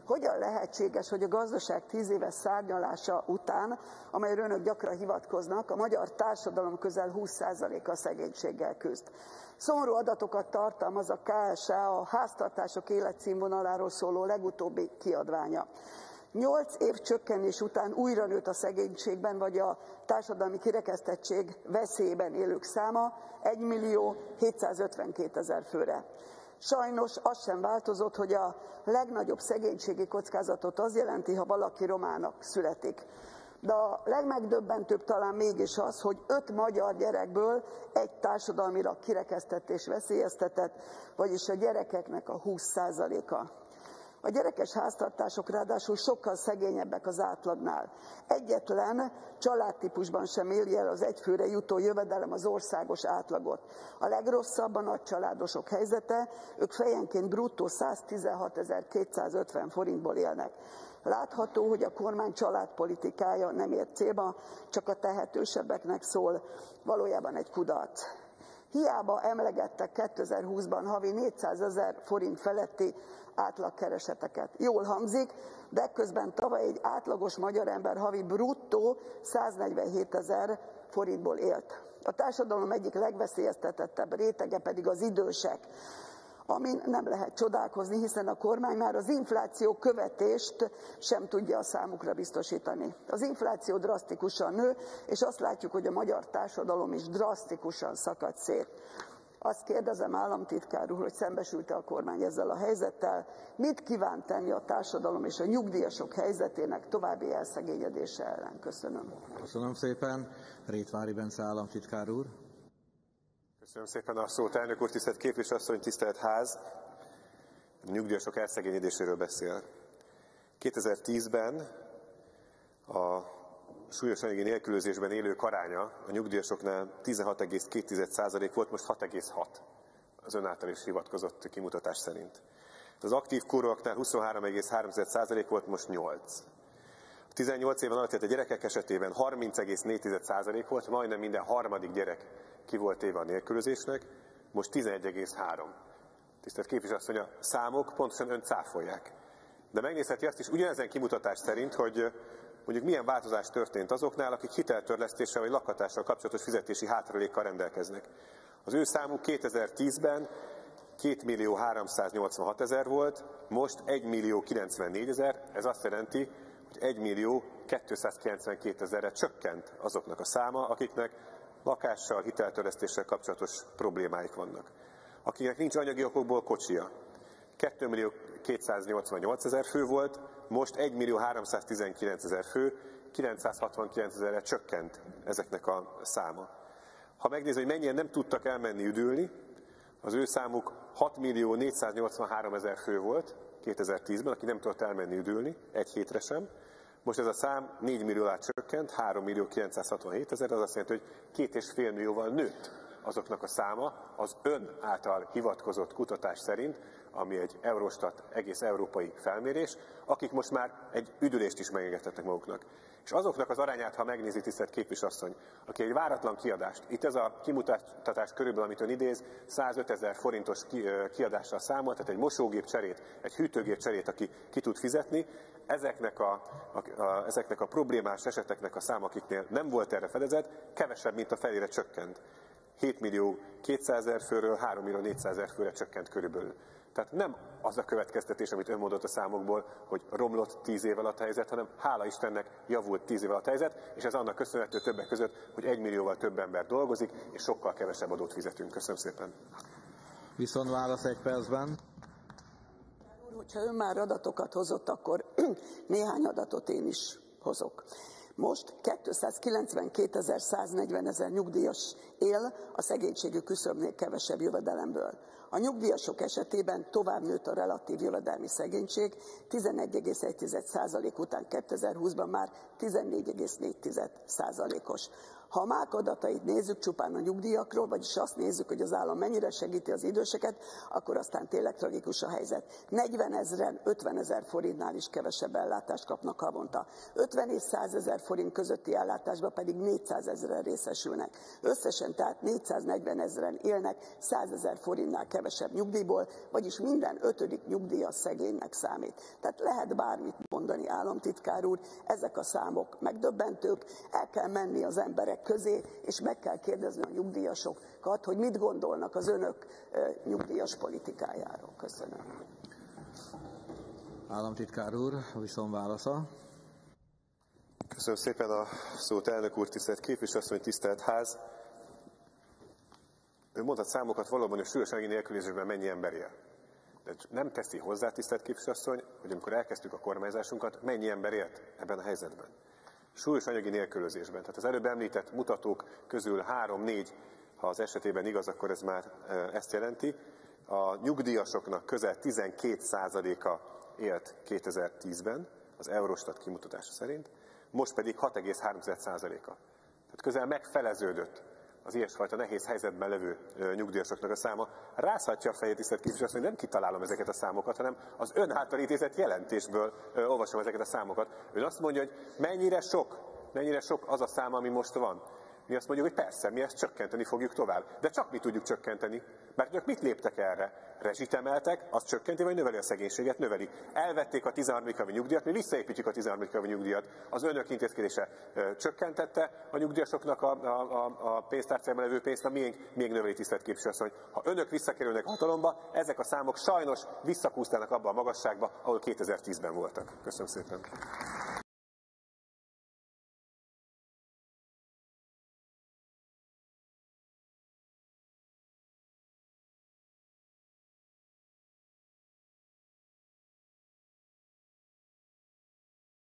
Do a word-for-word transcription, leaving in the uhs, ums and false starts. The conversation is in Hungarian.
Hogyan lehetséges, hogy a gazdaság tíz éves szárnyalása után, amelyről önök gyakran hivatkoznak, a magyar társadalom közel húsz százaléka szegénységgel küzd? Szomorú adatokat tartalmaz a ká es á, a háztartások életszínvonaláról szóló legutóbbi kiadványa. Nyolc év csökkenés után újra nőtt a szegénységben vagy a társadalmi kirekesztettség veszélyében élők száma egymillió hétszázötvenkétezer főre. Sajnos az sem változott, hogy a legnagyobb szegénységi kockázatot az jelenti, ha valaki romának születik. De a legmegdöbbentőbb talán mégis az, hogy öt magyar gyerekből egy társadalmilag kirekesztett és veszélyeztetett, vagyis a gyerekeknek a húsz százaléka. A gyerekes háztartások ráadásul sokkal szegényebbek az átlagnál. Egyetlen családtípusban sem éri el az egyfőre jutó jövedelem az országos átlagot. A legrosszabb a nagycsaládosok helyzete, ők fejenként bruttó száztizenhatezer-kétszázötven forintból élnek. Látható, hogy a kormány családpolitikája nem ér célba, csak a tehetősebbeknek szól, valójában egy kudarc. Hiába emlegettek kétezer-húszban havi négyszázezer forint feletti átlagkereseteket. Jól hangzik, de közben tavaly egy átlagos magyar ember havi bruttó száznegyvenhétezer forintból élt. A társadalom egyik legveszélyeztetettebb rétege pedig az idősek, amin nem lehet csodálkozni, hiszen a kormány már az infláció követést sem tudja a számukra biztosítani. Az infláció drasztikusan nő, és azt látjuk, hogy a magyar társadalom is drasztikusan szakad szét. Azt kérdezem, államtitkár úr, hogy szembesült-e a kormány ezzel a helyzettel, mit kíván tenni a társadalom és a nyugdíjasok helyzetének további elszegényedése ellen? Köszönöm. Köszönöm szépen. Rétvári Bence államtitkár úr. Köszönöm szépen a szót, elnök úr, tisztelt képviselőasszony, tisztelt ház! A nyugdíjasok elszegényedéséről beszél. kétezer-tízben a súlyos anyagi nélkülözésben élők aránya a nyugdíjasoknál tizenhat egész két százalék volt, most hat egész hat az ön által is hivatkozott kimutatás szerint. Az aktív korúaknál huszonhárom egész három százalék volt, most nyolc. A tizennyolc éven alatt, tehát a gyerekek esetében harminc egész négy százalék volt, majdnem minden harmadik gyerek ki volt éve a nélkülözésnek, most tizenegy egész három. Tisztelt képviselőasszony, a számok pontosan önt cáfolják. De megnézheti azt is ugyanezen kimutatás szerint, hogy mondjuk milyen változás történt azoknál, akik hiteltörlesztéssel vagy lakhatással kapcsolatos fizetési hátralékkal rendelkeznek. Az ő számuk kétezer-tízben kétmillió háromszáznyolcvanhat ezer volt, most egymillió kilencvennégy ezer, ez azt jelenti, hogy egymillió kétszázkilencvenkét ezerre csökkent azoknak a száma, akiknek lakással, hiteltörlesztéssel kapcsolatos problémáik vannak. Akiknek nincs anyagi okokból kocsija. kétmillió kétszáznyolcvannyolc ezer fő volt, most egymillió háromszáztizenkilenc ezer fő, kilencszázhatvankilenc ezerre csökkent ezeknek a száma. Ha megnézzük, hogy mennyien nem tudtak elmenni üdülni, az ő számuk hatmillió négyszáznyolcvanhárom ezer fő volt kétezer-tízben, aki nem tudott elmenni üdülni, egy hétre sem. Most ez a szám négy millióra csökkent, hárommillió kilencszázhatvanhét ezer, az azt jelenti, hogy két és fél millióval nőtt azoknak a száma az ön által hivatkozott kutatás szerint, ami egy Eurostat egész európai felmérés, akik most már egy üdülést is megengedhetnek maguknak. És azoknak az arányát, ha megnézi, tisztelt képviselőasszony, aki egy váratlan kiadást, itt ez a kimutatás körülbelül, amit ön idéz, százöt ezer forintos kiadással számol, tehát egy mosógép cserét, egy hűtőgép cserét, aki ki tud fizetni, ezeknek a, a, a, ezeknek a problémás eseteknek a száma, akiknél nem volt erre fedezet, kevesebb, mint a felére csökkent. hétmillió kétszázezer főről hárommillió négyszázezer főre csökkent körülbelül. Tehát nem az a következtetés, amit ön mondott a számokból, hogy romlott tíz év alatt a helyzet, hanem hála Istennek javult tíz év alatt a helyzet, és ez annak köszönhető többek között, hogy egy millióval több ember dolgozik, és sokkal kevesebb adót fizetünk. Köszönöm szépen. Viszont válasz egy percben. Hogyha ön már adatokat hozott, akkor néhány adatot én is hozok. Most kétszázkilencvenkétezer-száznegyven ezer nyugdíjas él a szegénységi küszöbnél kevesebb jövedelemből. A nyugdíjasok esetében tovább nőtt a relatív jövedelmi szegénység, tizenegy egész egy százalék után kétezer-húszban már tizennégy egész négy százalékos. Ha a mák adatait nézzük csupán a nyugdíjakról, vagyis azt nézzük, hogy az állam mennyire segíti az időseket, akkor aztán tényleg tragikus a helyzet. negyvenezren ötvenezer forintnál is kevesebb ellátást kapnak havonta. ötven és százezer forint közötti ellátásban pedig négyszázezren részesülnek. Összesen tehát négyszáznegyvenezren élnek százezer forintnál kevesebb nyugdíjból, vagyis minden ötödik nyugdíjas szegénynek számít. Tehát lehet bármit mondani, államtitkár úr, ezek a számok megdöbbentők, el kell menni az emberek közé, és meg kell kérdezni a nyugdíjasokat, hogy mit gondolnak az önök nyugdíjas politikájáról. Köszönöm. Államtitkár úr, a viszonválasza. Köszönöm szépen a szót, elnök úr, tisztelt képviselőasszony, tisztelt ház. Ő mondhat számokat valóban, hogy súlyos anyagi nélkülözésben mennyi ember él. De nem teszi hozzá, tisztelt képviselőasszony, hogy amikor elkezdtük a kormányzásunkat, mennyi ember élt ebben a helyzetben. Súlyos anyagi nélkülözésben. Tehát az előbb említett mutatók közül három-négy, ha az esetében igaz, akkor ez már ezt jelenti. A nyugdíjasoknak közel tizenkét százaléka élt kétezer-tízben, az Eurostat kimutatása szerint, most pedig hat egész három százaléka. Tehát közel megfeleződött az ilyesfajta nehéz helyzetben levő nyugdíjasoknak a száma. Rázhatja a fejét, tisztelt képviselő, hogy nem kitalálom ezeket a számokat, hanem az ön által idézett jelentésből ö, olvasom ezeket a számokat. Ön azt mondja, hogy mennyire sok, mennyire sok az a szám, ami most van. Mi azt mondjuk, hogy persze, mi ezt csökkenteni fogjuk tovább. De csak mi tudjuk csökkenteni. Mert önök mit léptek erre? Rezsit emeltek, az csökkenti, vagy növeli a szegénységet? Növeli. Elvették a tizenharmadik havi nyugdíjat, mi visszaépítjük a tizenharmadik havi nyugdíjat. Az önök intézkedése ö, csökkentette a nyugdíjasoknak a, a, a, a pénztárcájában levő pénzt, a miénk még növeli, tisztelt képviselőasszony. Ha önök visszakerülnek hatalomba, ezek a számok sajnos visszakúsztának abba a magasságba, ahol kétezer-tízben voltak. Köszönöm szépen.